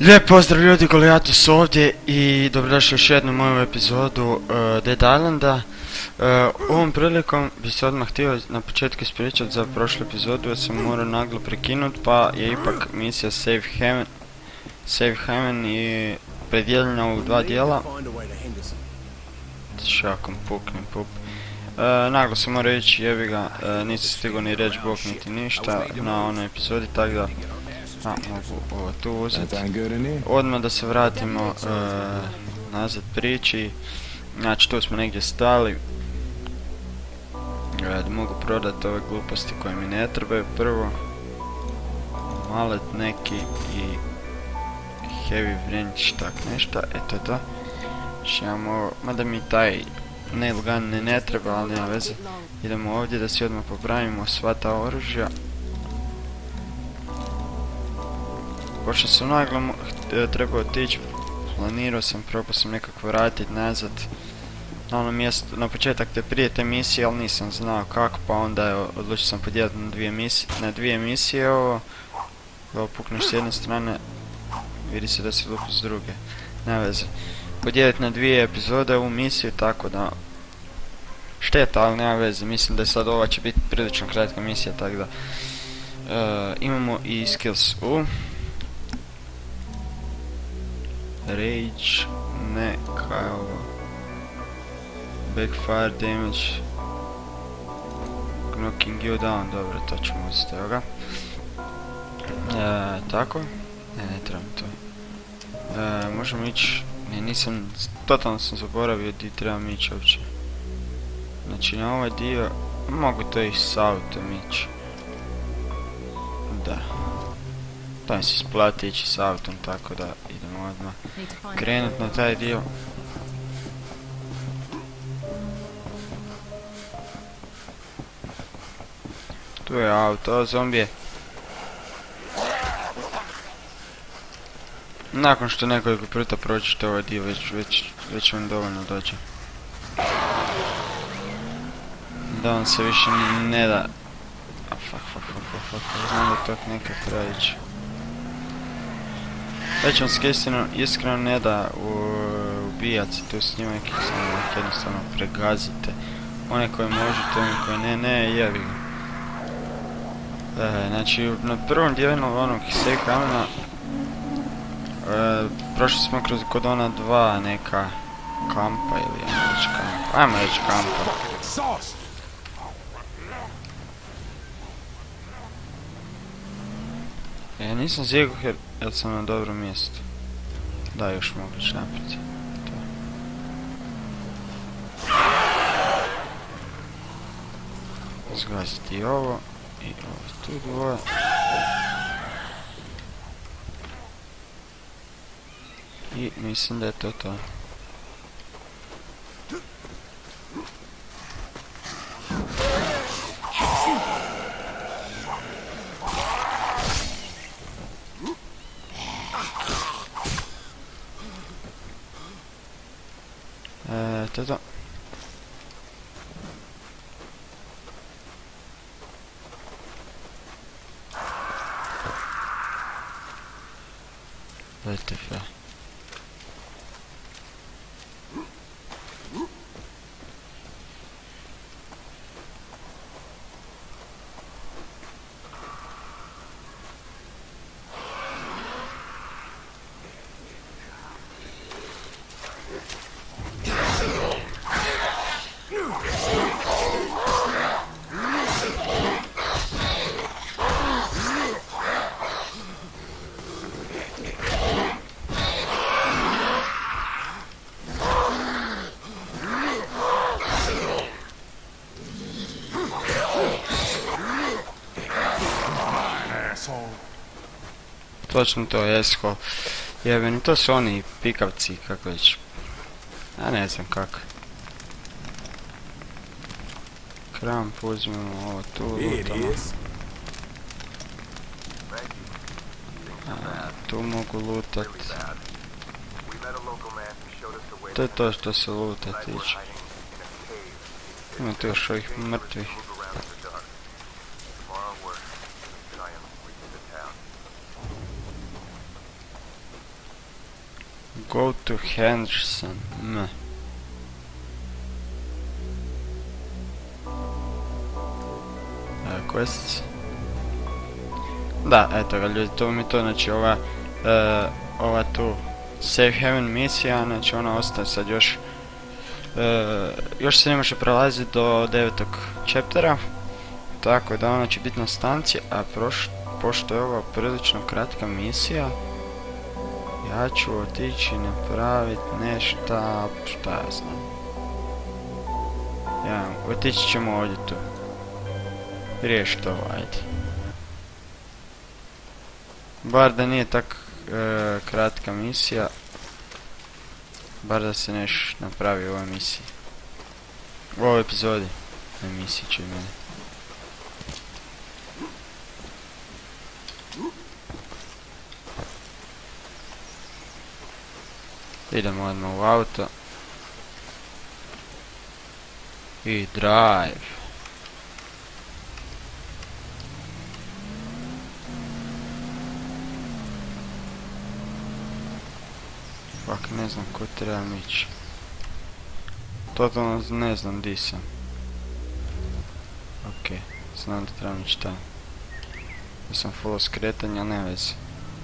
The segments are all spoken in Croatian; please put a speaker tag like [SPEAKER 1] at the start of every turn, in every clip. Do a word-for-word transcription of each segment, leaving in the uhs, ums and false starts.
[SPEAKER 1] Lijep pozdrav ljudi, Goliatus ovdje i dobrodošli još jednu moju epizodu uh, Dead Islanda. Uh, ovom prilikom bi se odmah htio na početku ispričati za prošlu epizodu jer sam morao naglo prekinut, pa je ipak misija Save Haven, Save Haven i podijeljena u dva dijela. Šakom puknem pup. Uh, naglo sam morao ići, jebi ga, uh, nisam stigao ni reći bok niti ništa na onoj epizodi, tako da a, mogu ovo tu uzeti. Odmah da se vratimo uh, nazad priči. Znači tu smo negdje stali. Da mogu prodati ove gluposti koje mi ne trebaju. Prvo malet neki i heavy wrench, tak nešto, eto to. Šijamo, mada mi taj nail gun ne, ne treba, ali nema veze. Idemo ovdje da si odmah popravimo sva ta oružja. Pošto sam naglo trebao otići, planirao sam, probao sam nekako vratiti nazad na ono mjesto, na početak te prije te misije, ali nisam znao kako, pa onda je, odlučio sam podijeliti na dvije misije, na dvije misije ovo. Ovo pukneš s jedne strane, vidi se da si lupu s druge, nema veze. Podijeliti na dvije epizode ovu misiju, tako da šteta, ali nema veze, mislim da sad ova će biti prilično kratka misija, tako da uh, imamo i skills u Rage, ne, kaj je ovo? Backfire damage, knocking you down, dobro, to ćemo uzeti, evo ga. E, tako, ne, ne trebam to. E, možemo ići, ne, nisam, totalno sam zaboravio di trebam ići uopće. Znači na ovaj dio, mogu to i s autom ići. Da. To mi se isplati ići s autom, tako da idemo odmah krenut na taj dio. Tu je auto, zombije. Nakon što nekoliko puta prođete ovaj dio, već, već, već vam dovoljno dođe. Da vam se više ne da... A fuck, fuck, fuck, fuck, fuck, znam da to nekak treba ići. Već vam se iskreno, iskreno ne da ubijat se tu s njima, nekih samo jednostavno pregazite. One koje možete, one koje ne, ne, jevi ga. E, znači, na prvom dijelu onog Save Havena e, prošli smo kroz kod ona dva neka kampa ili ajmo reći kampa, ajmo reći kampa. E, nisam zigo jer, jer sam na dobrom mjestu. Da, još mogu ići naprijed. Zgaziti ovo i ovo tu dvoje. I mislim da je to to. Eee, to je to. W T F. Točno to, jesko. Jebeni, to su oni pikavci, kako već. Ja ne znam kako. Kramp, uzmemo ovo tu, lutamo. A, tu mogu lutat. To je to što se lutat tiče. Ima tu još ovih mrtvih. Go to Henderson. M. Quests. Da, eto ga ljudi, to mi to, znači ova, uh, ova tu Safe Haven misija, znači ona ostaje sad još, uh, još se ne može prelaziti do devetog chaptera, tako da ona će biti na stanci, a proš, pošto je ova prilično kratka misija, ja ću otići napraviti nešto, šta ja znam. Ja, otići ćemo ovdje tu. Riješiti ovo, ajde. Bar da nije tak e, kratka misija. Bar da se neš napravi u ovoj misiji. U ovoj epizodi. Emisiji će mene. Idemo odmah u auto. I drive. Fak, ne znam ko trebam ići. Totalno ne znam di sam. Ok, znam da trebam ići tamo. Ja sam full skretanja, ne vezi.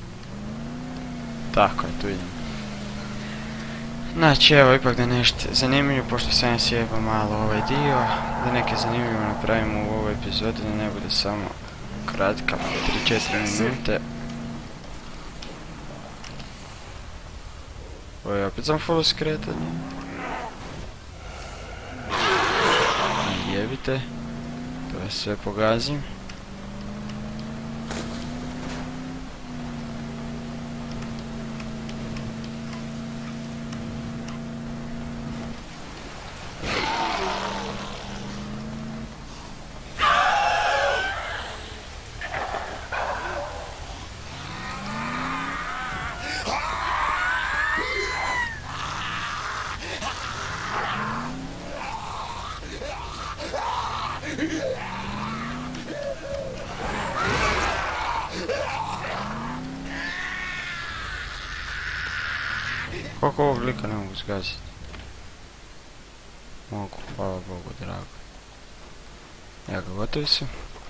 [SPEAKER 1] Tako je, tu idem. Znači evo, ipak da nešto zanimljivo, pošto sam sjebao malo ovaj dio, da neke zanimljivo napravimo u ovoj epizodi, da ne bude samo kratka, tri četiri minute. Ovo opet sam full skretanje. Jebite. To je sve pogazim. Koliko ovog lika ne mogu zgaziti? Mogu, hvala Bogu drago. Ja ga gotovi su.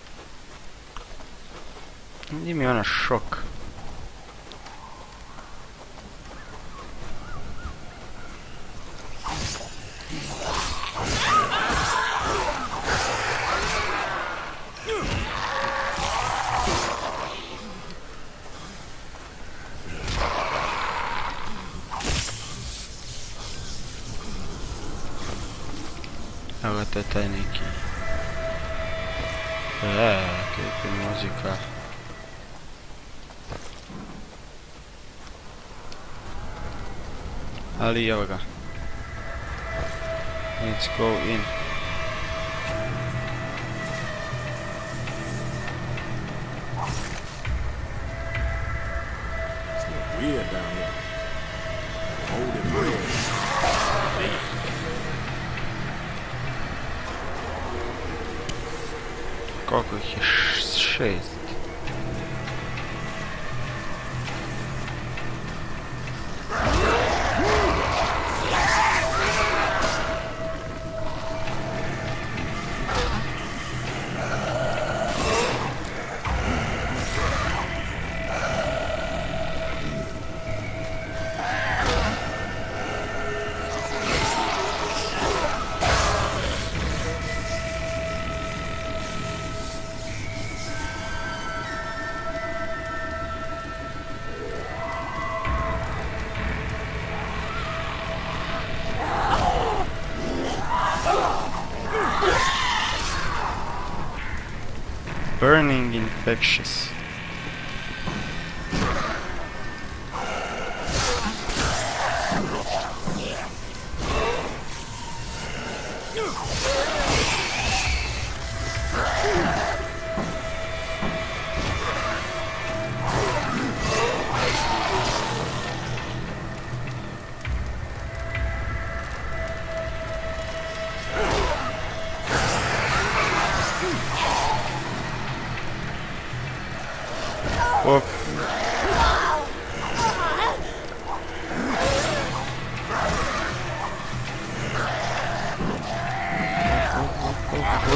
[SPEAKER 1] Gdje mi je ona šok? Evo to je taj neki... Eee, kakva muzika. Ali evo ga. Let's go in.
[SPEAKER 2] It's weird down here. Old and weird.
[SPEAKER 1] Koliko ih je? Šest. Burning infectious. Op.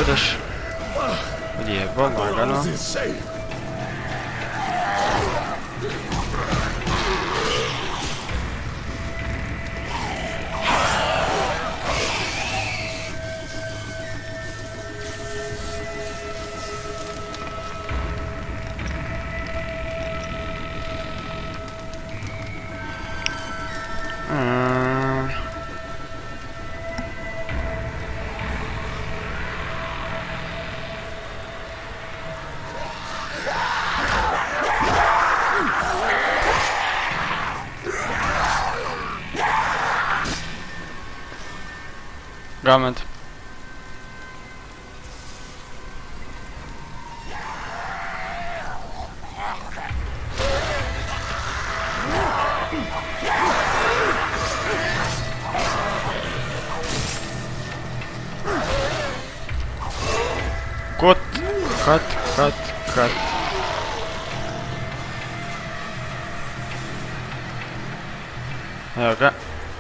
[SPEAKER 1] budeš odjebao lagano. Gamet. Kot, kat, kat, kat. Evo ga.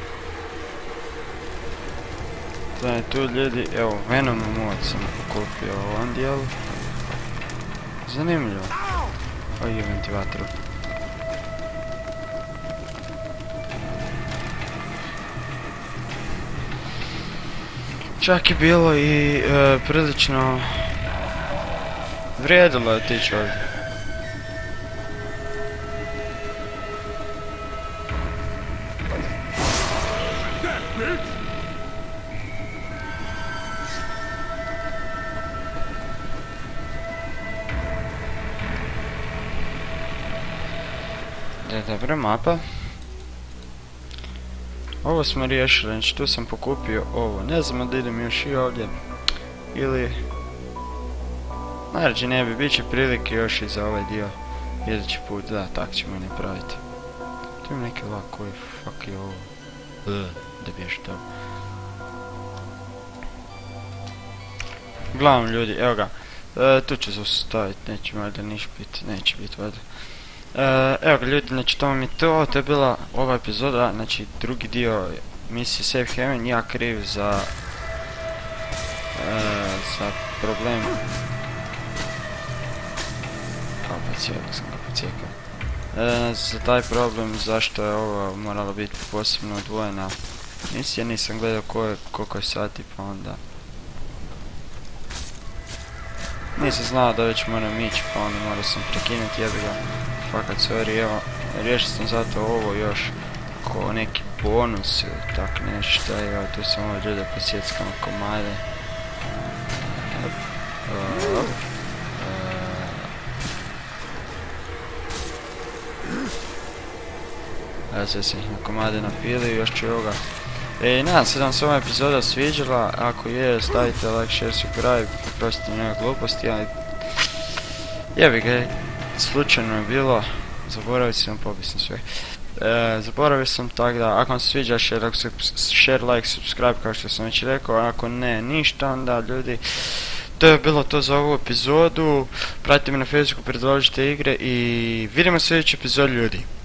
[SPEAKER 1] Znači tu ljudi, evo Venom mod sam kupio u ovom dijelu. Zanimljivo. Ovo je ventilator. Čak je bilo i e, prilično vrijedilo je otići ovdje. Dobra mapa. Ovo smo riješili, znači tu sam pokupio ovo. Ne znam da idem još i ovdje. Ili... Naravno ne bi, bit će prilike još i za ovaj dio. Idući put, da, tak ćemo i napraviti. Tu ima neki lak koji fuck je ovo. Ugh, da biješ to. Uglavnom ljudi, evo ga. E, tu ću zaustaviti, neće valjda niš biti, neće biti valjda. Uh, evo ga ljudi, znači to vam je to, to je bila ova epizoda, znači drugi dio misije Safe Haven, ja kriv za uh, za problem. Kao pa cijelo sam ga pocijekao. Uh, za taj problem zašto je ovo moralo biti posebno odvojena misija, nisam gledao koje, koliko je sati pa onda nisam znao da već moram ići pa onda morao sam prekinuti, jebi ga. Fakat sorry, evo, riješio sam zato ovo još ko neki bonus ili tak nešto, evo tu sam ovo ljude posjeckam komade. Evo sve sam ih na komade napili, još ću ovoga. E, nadam se da vam se ova epizoda sviđala, ako je stavite like, share, subscribe, prostite njega gluposti, ali jebi ga, slučajno je bilo, zaboravio sam, pobio sam sve. E, zaboravio sam, tako da, ako vam se sviđa, share, share, like, subscribe, kao što sam već rekao, ako ne, ništa, onda ljudi, to je bilo to za ovu epizodu, pratite me na Facebooku, predložite igre i vidimo se u sljedećoj epizodi ljudi.